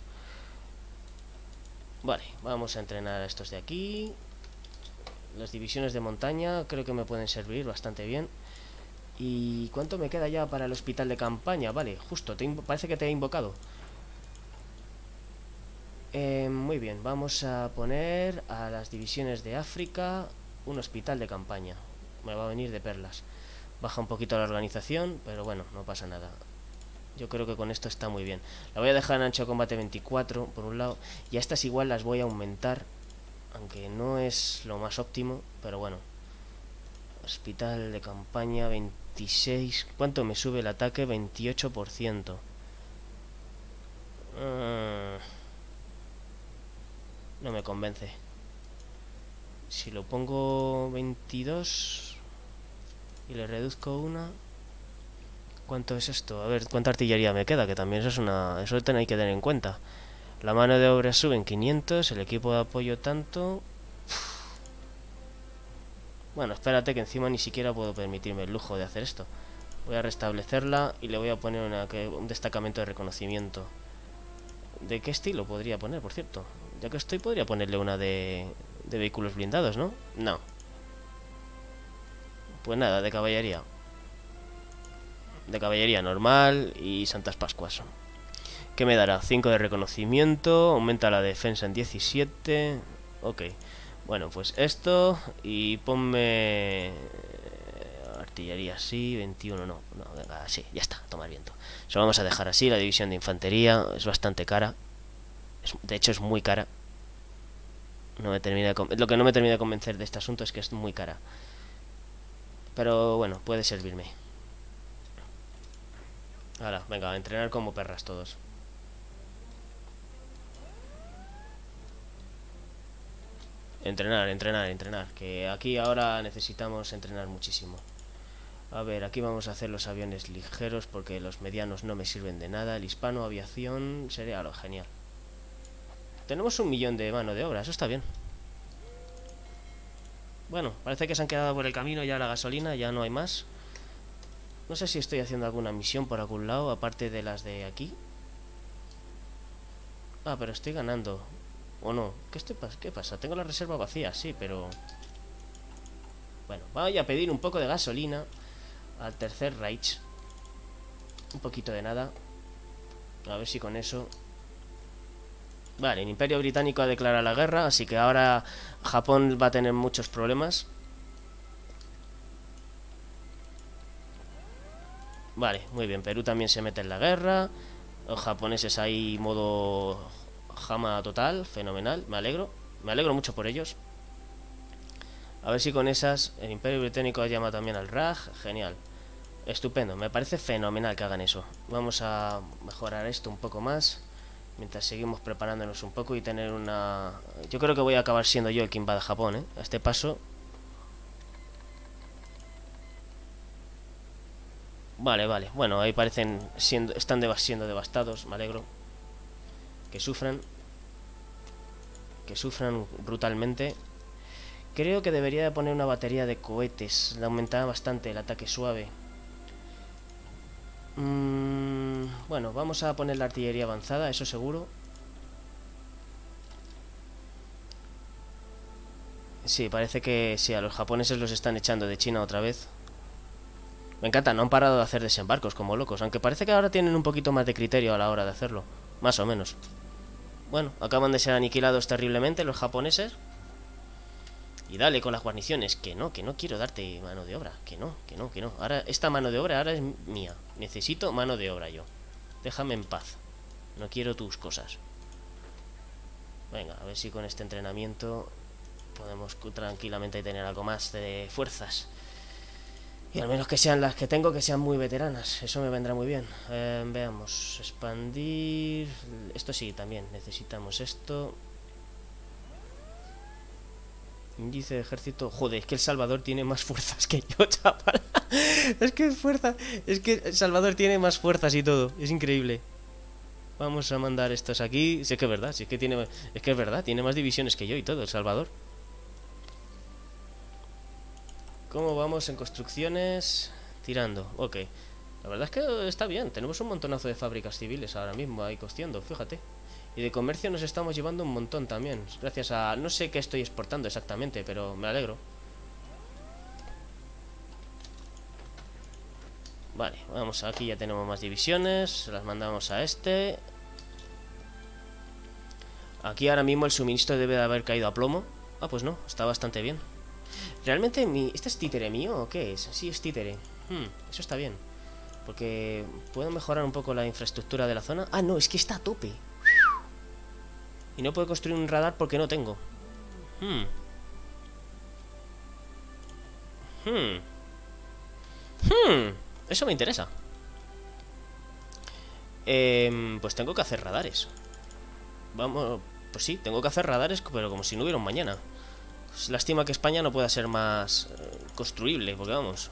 Speaker 1: Vale, vamos a entrenar a estos de aquí. Las divisiones de montaña creo que me pueden servir bastante bien. ¿Y cuánto me queda ya para el hospital de campaña? Vale, justo, parece que te he invocado. Muy bien, vamos a poner a las divisiones de África un hospital de campaña. Me va a venir de perlas. Baja un poquito la organización, pero bueno, no pasa nada. Yo creo que con esto está muy bien. La voy a dejar en ancho de combate 24, por un lado. Y a estas igual las voy a aumentar, aunque no es lo más óptimo, pero bueno. Hospital de campaña 26. ¿Cuánto me sube el ataque? 28%. No me convence. Si lo pongo 22 y le reduzco una... ¿Cuánto es esto? A ver, ¿cuánta artillería me queda? Que también eso es una... Eso tenéis que tener en cuenta. La mano de obra sube en 500, el equipo de apoyo tanto... Bueno, espérate que encima ni siquiera puedo permitirme el lujo de hacer esto. Voy a restablecerla y le voy a poner un destacamento de reconocimiento. ¿De qué estilo podría poner, por cierto? Ya que estoy, podría ponerle una de vehículos blindados, ¿no? No. Pues nada, de caballería. De caballería normal y Santas Pascuas. ¿Qué me dará? 5 de reconocimiento, aumenta la defensa en 17. Ok. Bueno, pues esto y ponme... artillería así, 21 no. No, venga, así, ya está, tomar viento. Se lo vamos a dejar así, la división de infantería es bastante cara. De hecho es muy cara. No me termina lo que no me termina de convencer de este asunto es que es muy cara. Pero bueno, puede servirme. Ahora, venga, a entrenar como perras todos. Entrenar, entrenar, entrenar. Que aquí ahora necesitamos entrenar muchísimo. A ver, aquí vamos a hacer los aviones ligeros porque los medianos no me sirven de nada. El hispano aviación sería lo genial. Tenemos 1 millón de mano de obra, eso está bien. Bueno, parece que se han quedado por el camino ya la gasolina, ya no hay más. No sé si estoy haciendo alguna misión por algún lado, aparte de las de aquí. Ah, pero estoy ganando. ¿O no? ¿Qué pasa? Tengo la reserva vacía, sí, pero... Bueno, voy a pedir un poco de gasolina al Tercer Reich. Un poquito de nada. A ver si con eso... Vale, el Imperio Británico ha declarado la guerra, así que ahora Japón va a tener muchos problemas. Vale, muy bien, Perú también se mete en la guerra. Los japoneses ahí modo jama total, fenomenal, me alegro mucho por ellos. A ver si con esas el Imperio Británico llama también al RAG, genial. Estupendo, me parece fenomenal que hagan eso. Vamos a mejorar esto un poco más mientras seguimos preparándonos un poco y tener una... Yo creo que voy a acabar siendo yo el que invada Japón, ¿eh? A este paso. Vale, vale. Bueno, ahí parecen siendo devastados, me alegro. Que sufran brutalmente. Creo que debería de poner una batería de cohetes. Le aumentará bastante el ataque suave. Bueno, vamos a poner la artillería avanzada, eso seguro. Sí, parece que sí, a los japoneses los están echando de China otra vez. Me encanta, no han parado de hacer desembarcos como locos. Aunque parece que ahora tienen un poquito más de criterio a la hora de hacerlo. Más o menos. Bueno, acaban de ser aniquilados terriblemente los japoneses. Y dale con las guarniciones. Que no quiero darte mano de obra. Que no. Ahora, esta mano de obra ahora es mía. Necesito mano de obra yo. Déjame en paz. No quiero tus cosas. Venga, a ver si con este entrenamiento podemos tranquilamente tener algo más de fuerzas. Y al menos que sean las que tengo, que sean muy veteranas. Eso me vendrá muy bien. Veamos. Expandir. Esto sí, también. Necesitamos esto. Índice de ejército. Joder, es que El Salvador tiene más fuerzas que yo, chaval. Es que es fuerza. Es que El Salvador tiene más fuerzas y todo. Es increíble. Vamos a mandar estos aquí. Sí, es que es verdad. Sí, es que tiene. Es que es verdad. Tiene más divisiones que yo y todo, El Salvador. ¿Cómo vamos en construcciones? Tirando. Ok. La verdad es que está bien. Tenemos un montonazo de fábricas civiles ahora mismo ahí cosiendo, fíjate. Y de comercio nos estamos llevando un montón también. Gracias a... No sé qué estoy exportando exactamente, pero me alegro. Vale, vamos, aquí ya tenemos más divisiones. Las mandamos a este. Aquí ahora mismo el suministro debe de haber caído a plomo. Ah, pues no, está bastante bien. ¿Realmente este es títere mío o qué es? Sí, es títere. Eso está bien. Porque puedo mejorar un poco la infraestructura de la zona. Ah, no, es que está a tope. Y no puedo construir un radar porque no tengo. Hmm. Hmm. Hmm. Eso me interesa. Pues tengo que hacer radares. Vamos, pues sí, tengo que hacer radares, pero como si no hubiera un mañana. Es lástima que España no pueda ser más construible, porque vamos.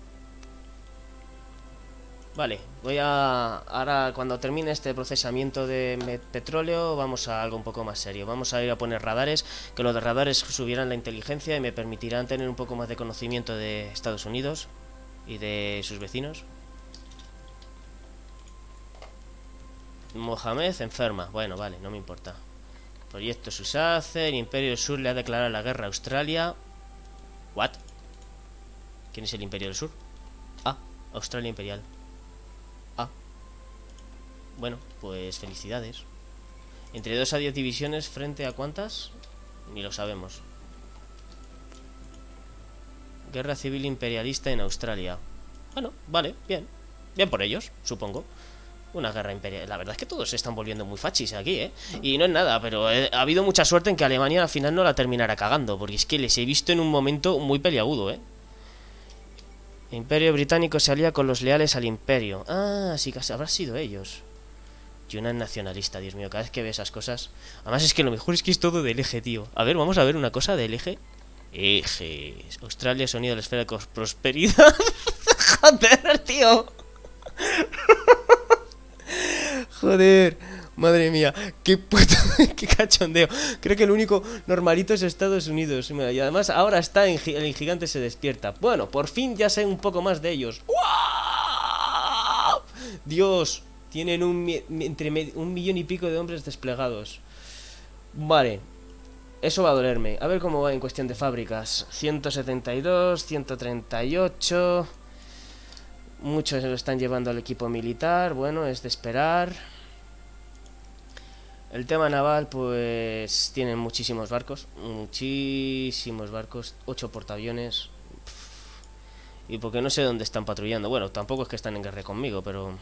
Speaker 1: Vale, voy a... Ahora, cuando termine este procesamiento de petróleo, vamos a algo un poco más serio. Vamos a ir a poner radares, que los de radares subirán la inteligencia y me permitirán tener un poco más de conocimiento de Estados Unidos y de sus vecinos. Mohamed enferma. Bueno, vale, no me importa. Proyecto Susace. El Imperio del Sur le ha declarado la guerra a Australia. ¿What? ¿Quién es el Imperio del Sur? Ah, Australia Imperial. Ah. Bueno, pues felicidades. Entre 2 a 10 divisiones frente a ¿cuántas? Ni lo sabemos. Guerra civil imperialista en Australia. Bueno, vale, bien. Bien por ellos, supongo. Una guerra imperial. La verdad es que todos se están volviendo muy fachis aquí, ¿eh? Y no es nada, pero ha habido mucha suerte en que Alemania al final no la terminara cagando. Porque es que les he visto en un momento muy peliagudo, ¿eh? El Imperio Británico se alía con los leales al Imperio. Ah, sí que habrá sido ellos. Y una nacionalista, Dios mío, cada vez que ve esas cosas. Además es que lo mejor es que es todo del eje, tío. A ver, vamos a ver una cosa del eje. Eje. Australia, sonido de la esfera de prosperidad. Joder, tío. Joder, madre mía, qué puto, qué cachondeo. Creo que el único normalito es Estados Unidos. Mira, y además ahora está el gigante se despierta. Bueno, por fin ya sé un poco más de ellos. ¡Wow! Dios, tienen entre un millón y pico de hombres desplegados. Vale, eso va a dolerme. A ver cómo va en cuestión de fábricas. 172, 138... Muchos se lo están llevando al equipo militar. Bueno, es de esperar. El tema naval, pues... Tienen muchísimos barcos. Muchísimos barcos. 8 portaaviones. Y porque no sé dónde están patrullando. Bueno, tampoco es que están en guerra conmigo, pero...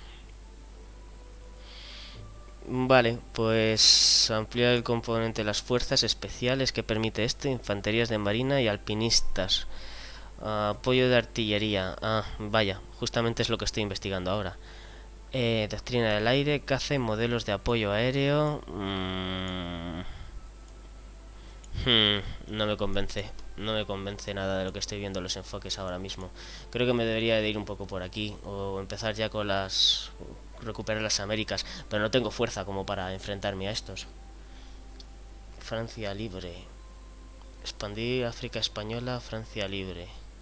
Speaker 1: Vale, pues... Ampliar el componente de las fuerzas especiales que permite esto. Infanterías de marina y alpinistas. Apoyo de artillería. Ah, vaya, justamente es lo que estoy investigando ahora. Doctrina del aire, caza y modelos de apoyo aéreo. No me convence. No me convence nada de lo que estoy viendo los enfoques ahora mismo. Creo que me debería de ir un poco por aquí. O empezar ya con las... recuperar las Américas. Pero no tengo fuerza como para enfrentarme a estos. Francia libre. Expandir África española, Francia libre.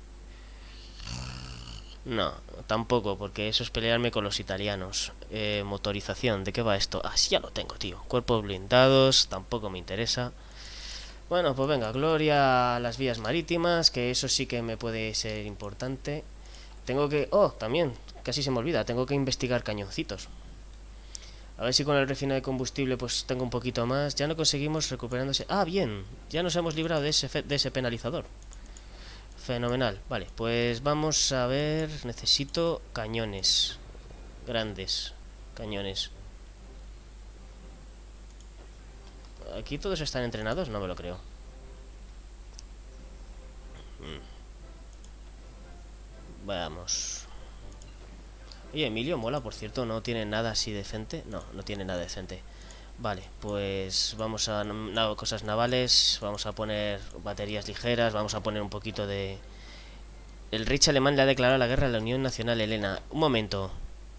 Speaker 1: No, tampoco, porque eso es pelearme con los italianos. Motorización, ¿de qué va esto? Ah, sí, ya lo tengo, tío. Cuerpos blindados, tampoco me interesa. Bueno, pues venga, gloria a las vías marítimas, que eso sí que me puede ser importante. Tengo que... Oh, también, casi se me olvida, tengo que investigar cañoncitos. A ver si con el refinado de combustible pues tengo un poquito más. Ya no conseguimos recuperándose... Ah, bien, ya nos hemos librado de ese penalizador. Fenomenal, vale, pues vamos a ver. Necesito cañones grandes, cañones. ¿Aquí todos están entrenados? No me lo creo. Oye, Emilio mola, por cierto, no tiene nada así decente. No, no tiene nada decente. Vale, pues vamos a cosas navales, vamos a poner baterías ligeras, vamos a poner un poquito de... El Reich alemán le ha declarado la guerra a la Unión Nacional Helena. Un momento.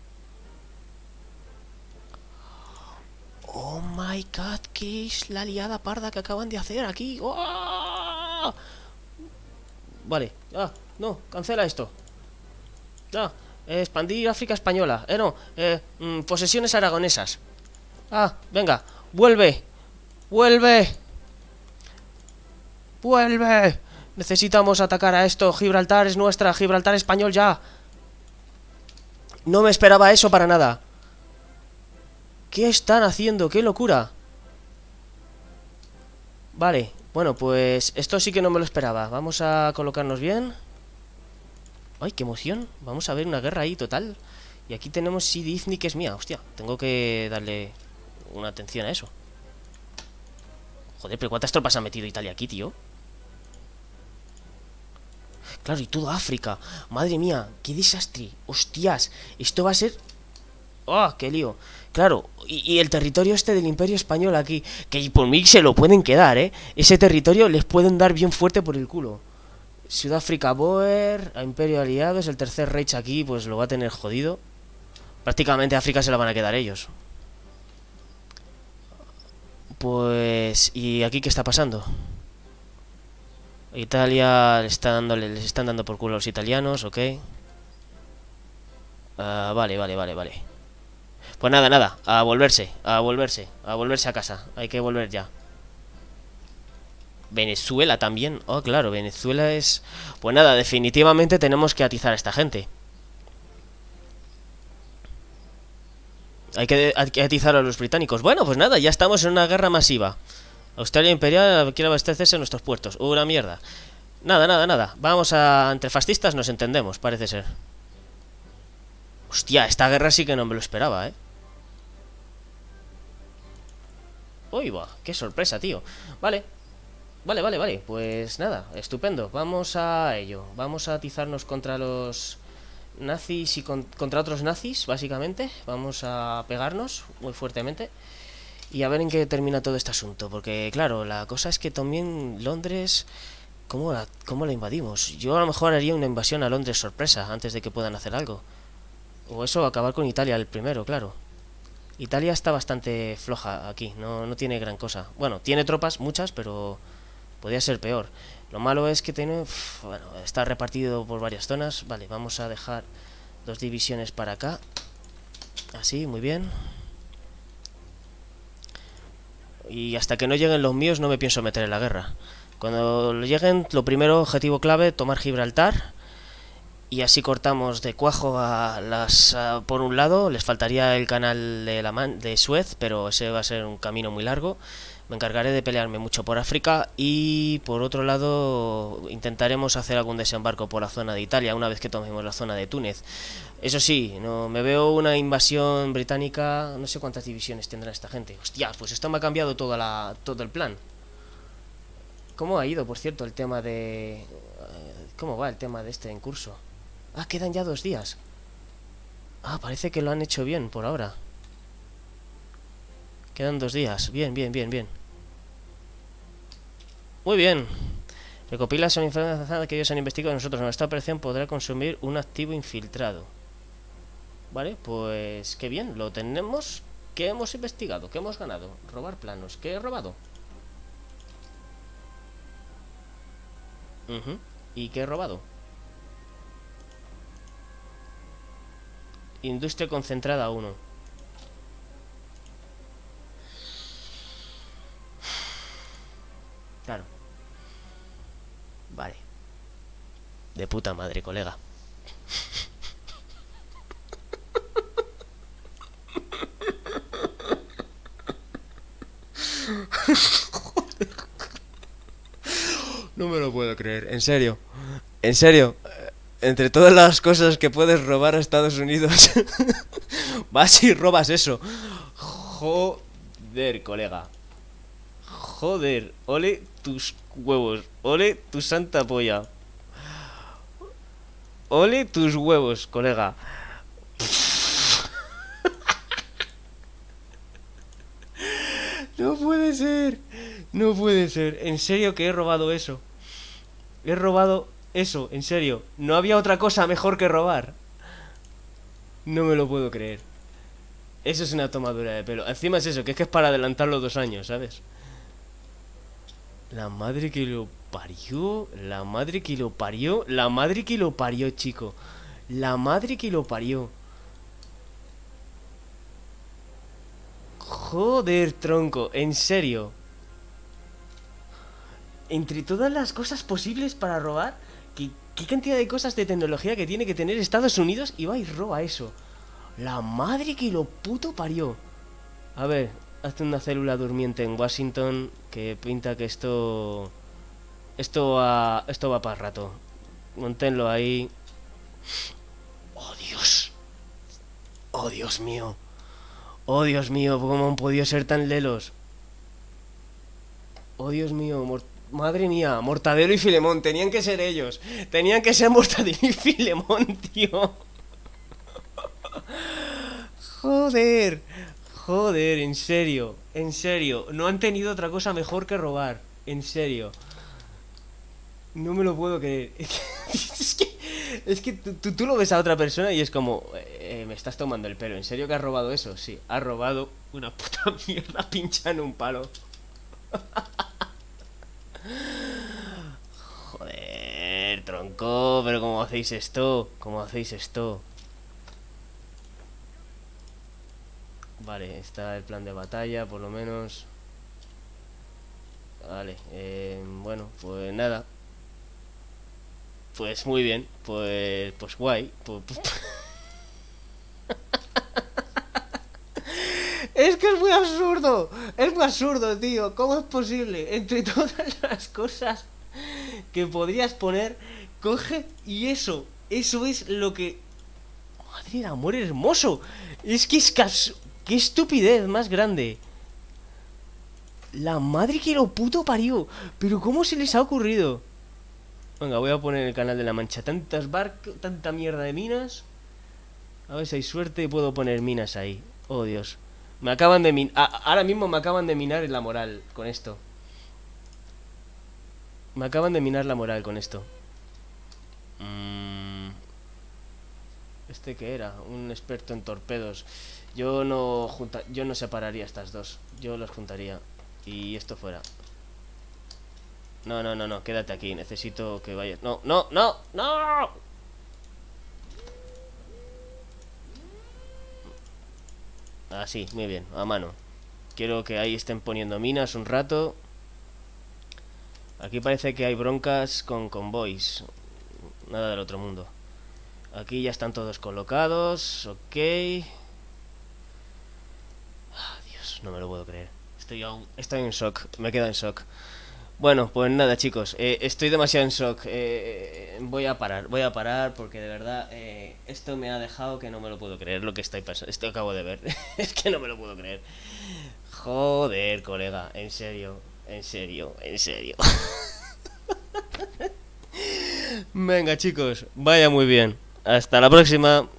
Speaker 1: Oh my god, ¿qué es la liada parda que acaban de hacer aquí? ¡Oh! Vale, no, cancela esto. Expandir África española. No, posesiones aragonesas. Venga, vuelve. Vuelve. Vuelve. Necesitamos atacar a esto. Gibraltar es nuestra. Gibraltar español ya. No me esperaba eso para nada. ¿Qué están haciendo? ¡Qué locura! Vale, bueno, pues esto sí que no me lo esperaba. Vamos a colocarnos bien. ¡Ay, qué emoción! Vamos a ver una guerra ahí total. Y aquí tenemos Sidifni, que es mía. Hostia, tengo que darle una atención a eso. Joder, pero ¿cuántas tropas ha metido Italia aquí, tío? Claro, y todo África. Madre mía, qué desastre. Hostias, esto va a ser... ¡Oh, qué lío! Claro, y el territorio este del Imperio Español aquí, que por mí se lo pueden quedar, ¿eh? Ese territorio les pueden dar bien fuerte por el culo. Sudáfrica Boer, a Imperio Aliados, el tercer Reich aquí, pues lo va a tener jodido. Prácticamente África se la van a quedar ellos. Pues... ¿y aquí qué está pasando? Italia les están dando por culo a los italianos, ok. Vale. Pues nada, a volverse a casa. Hay que volver ya. Venezuela también. Oh, claro, Venezuela es... Pues nada, definitivamente tenemos que atizar a esta gente. Hay que atizar a los británicos. Bueno, pues nada, ya estamos en una guerra masiva. Australia Imperial quiere abastecerse en nuestros puertos. Una mierda. Nada. Vamos a... Entre fascistas nos entendemos, parece ser. Hostia, esta guerra sí que no me lo esperaba, ¿eh? Uy, va, qué sorpresa, tío. Vale, pues nada, estupendo. Vamos a ello. Vamos a atizarnos contra los nazis y contra otros nazis, básicamente. Vamos a pegarnos muy fuertemente y a ver en qué termina todo este asunto. Porque, claro, la cosa es que también Londres... ¿Cómo la invadimos? Yo a lo mejor haría una invasión a Londres sorpresa antes de que puedan hacer algo. O eso, acabar con Italia el primero, claro. Italia está bastante floja aquí, no tiene gran cosa. Bueno, tiene tropas, muchas, pero podría ser peor. Lo malo es que tiene... bueno, está repartido por varias zonas. Vale, vamos a dejar 2 divisiones para acá. Así, muy bien. Y hasta que no lleguen los míos no me pienso meter en la guerra. Cuando lleguen, lo primero, objetivo clave, tomar Gibraltar. Y así cortamos de cuajo a las... por un lado, les faltaría el canal de Suez, pero ese va a ser un camino muy largo. Me encargaré de pelearme mucho por África y por otro lado intentaremos hacer algún desembarco por la zona de Italia una vez que tomemos la zona de Túnez. Eso sí, no me veo una invasión británica, no sé cuántas divisiones tendrá esta gente. Hostia, pues esto me ha cambiado todo el plan. ¿Cómo ha ido, por cierto, el tema de... ¿cómo va el tema de este en curso? Quedan ya 2 días. Parece que lo han hecho bien por ahora. Quedan 2 días. Bien. Muy bien. Recopila son informaciones que ellos han investigado nosotros. Nuestra operación podrá consumir un activo infiltrado. Vale, pues qué bien. Lo tenemos. ¿Qué hemos investigado? ¿Qué hemos ganado? Robar planos. ¿Qué he robado? ¿Y qué he robado? Industria concentrada 1. Claro. Vale. De puta madre, colega. No me lo puedo creer, en serio. En serio. Entre todas las cosas que puedes robar a Estados Unidos, vas y robas eso. Joder, colega. Joder, ole tus huevos. Ole tu santa polla. Ole tus huevos, colega. puede ser. No puede ser. En serio que he robado eso. He robado eso, en serio. No había otra cosa mejor que robar. No me lo puedo creer. Eso es una tomadura de pelo. Encima es eso, que es para adelantar los 2 años, ¿sabes? La madre que lo parió. La madre que lo parió. La madre que lo parió, chico. La madre que lo parió. Joder, tronco, en serio. Entre todas las cosas posibles para robar, ¿qué cantidad de cosas de tecnología que tiene que tener Estados Unidos? Y va y roba eso. La madre que lo puto parió. A ver, hazte una célula durmiente en Washington, que pinta que esto va para rato. Montenlo ahí. Oh, Dios. Oh, Dios mío. Oh, Dios mío, ¿cómo han podido ser tan lelos? Oh, Dios mío, madre mía, Mortadelo y Filemón, tenían que ser ellos. Tenían que ser Mortadelo y Filemón, tío. Joder, joder, en serio, no han tenido otra cosa mejor que robar, en serio. No me lo puedo creer. Es que tú lo ves a otra persona y es como, me estás tomando el pelo. ¿En serio que has robado eso? Sí, has robado una puta mierda pincha en un palo. Joder, tronco, pero ¿cómo hacéis esto? ¿Cómo hacéis esto? Vale, está el plan de batalla, por lo menos. Vale, bueno, pues nada. Pues muy bien, pues guay. Es que es muy absurdo, tío. ¿Cómo es posible? Entre todas las cosas que podrías poner, coge y eso es lo que... Madre del amor hermoso. Es que qué estupidez más grande. La madre que lo puto parió. Pero ¿cómo se les ha ocurrido? Venga, voy a poner en el canal de La Mancha tantas barcos, tanta mierda de minas. A ver si hay suerte y puedo poner minas ahí. Oh, Dios. Me acaban de minar. Ahora mismo me acaban de minar la moral con esto. Me acaban de minar la moral con esto. ¿Este qué era? Un experto en torpedos. Yo no separaría estas dos. Yo los juntaría. Y esto fuera. No, quédate aquí. Necesito que vayas. No. Así, muy bien, a mano. Quiero que ahí estén poniendo minas un rato. Aquí parece que hay broncas con convoys. Nada del otro mundo. Aquí ya están todos colocados. Ok. Dios, no me lo puedo creer. Estoy en shock. Me quedo en shock. Bueno, pues nada, chicos, estoy demasiado en shock. Voy a parar porque de verdad esto me ha dejado que no me lo puedo creer lo que estoy pasando. Esto acabo de ver. Es que no me lo puedo creer. Joder, colega, en serio. Venga, chicos, vaya muy bien. Hasta la próxima.